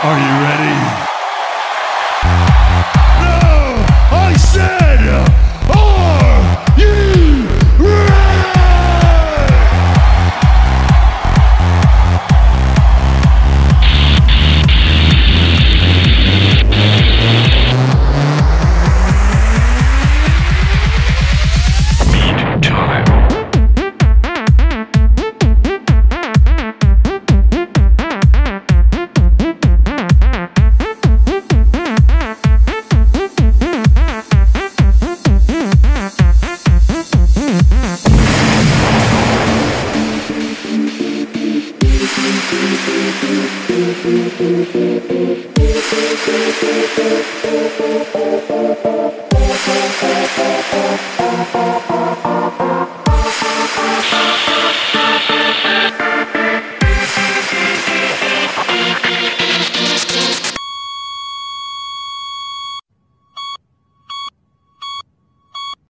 Are you ready? No! I said, are you ready? Meat time. Thank you.